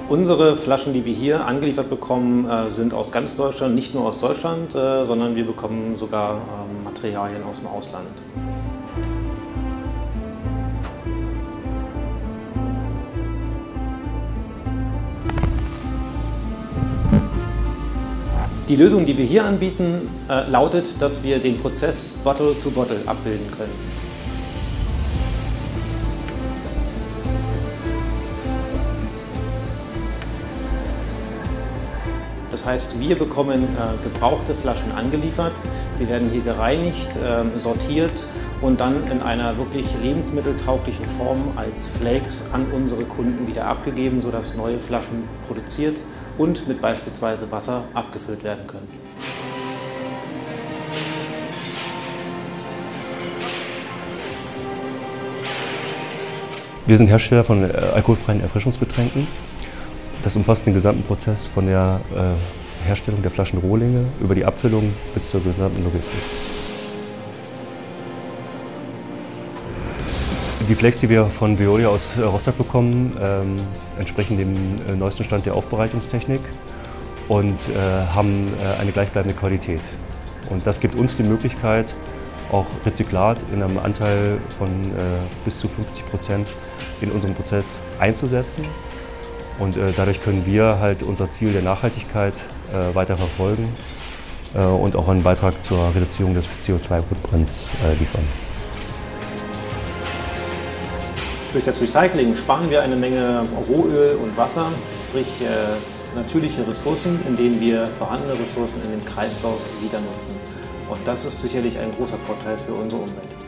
Unsere Flaschen, die wir hier angeliefert bekommen, sind aus ganz Deutschland, nicht nur aus Deutschland, sondern wir bekommen sogar Materialien aus dem Ausland. Die Lösung, die wir hier anbieten, lautet, dass wir den Prozess Bottle to Bottle abbilden können. Das heißt, wir bekommen gebrauchte Flaschen angeliefert, sie werden hier gereinigt, sortiert und dann in einer wirklich lebensmitteltauglichen Form als Flakes an unsere Kunden wieder abgegeben, sodass neue Flaschen produziert und mit beispielsweise Wasser abgefüllt werden können. Wir sind Hersteller von alkoholfreien Erfrischungsgetränken. Das umfasst den gesamten Prozess von der Herstellung der Flaschenrohlinge über die Abfüllung bis zur gesamten Logistik. Die Flakes, die wir von Veolia aus Rostock bekommen, entsprechen dem neuesten Stand der Aufbereitungstechnik und haben eine gleichbleibende Qualität. Und das gibt uns die Möglichkeit, auch Rezyklat in einem Anteil von bis zu 50% in unserem Prozess einzusetzen. Und dadurch können wir halt unser Ziel der Nachhaltigkeit weiter verfolgen und auch einen Beitrag zur Reduzierung des CO2-Footprints liefern. Durch das Recycling sparen wir eine Menge Rohöl und Wasser, sprich natürliche Ressourcen, indem wir vorhandene Ressourcen in dem Kreislauf wieder nutzen. Und das ist sicherlich ein großer Vorteil für unsere Umwelt.